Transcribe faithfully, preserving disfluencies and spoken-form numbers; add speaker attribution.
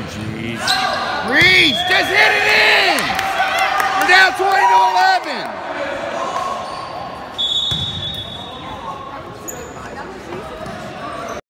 Speaker 1: jeez. Reach, just hit it in! We're down twenty to eleven.